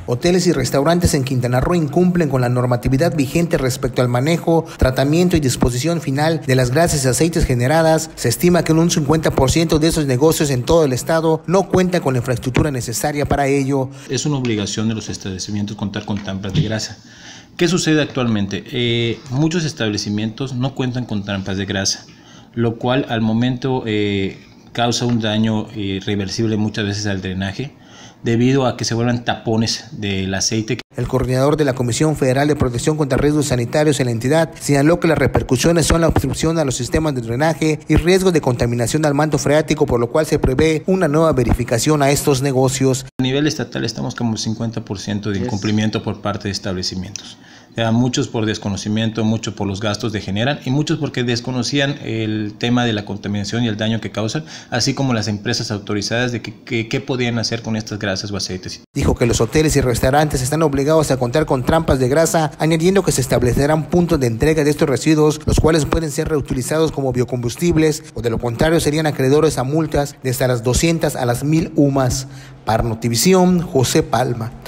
Hoteles y restaurantes en Quintana Roo incumplen con la normatividad vigente respecto al manejo, tratamiento y disposición final de las grasas y aceites generadas. Se estima que un 50% de esos negocios en todo el estado no cuentan con la infraestructura necesaria para ello. Es una obligación de los establecimientos contar con trampas de grasa. ¿Qué sucede actualmente? Muchos establecimientos no cuentan con trampas de grasa, lo cual al momento causa un daño irreversible muchas veces al drenaje, debido a que se vuelvan tapones del aceite. El coordinador de la Comisión Federal de Protección contra Riesgos Sanitarios en la entidad señaló que las repercusiones son la obstrucción a los sistemas de drenaje y riesgos de contaminación al manto freático, por lo cual se prevé una nueva verificación a estos negocios. A nivel estatal estamos como 50% de incumplimiento por parte de establecimientos. Muchos por desconocimiento, muchos por los gastos que generan y muchos porque desconocían el tema de la contaminación y el daño que causan, así como las empresas autorizadas de qué podían hacer con estas grasas o aceites. Dijo que los hoteles y restaurantes están obligados a contar con trampas de grasa, añadiendo que se establecerán puntos de entrega de estos residuos, los cuales pueden ser reutilizados como biocombustibles o de lo contrario serían acreedores a multas de hasta las 200 a las 1000 UMAS. Para Notivisión, José Palma.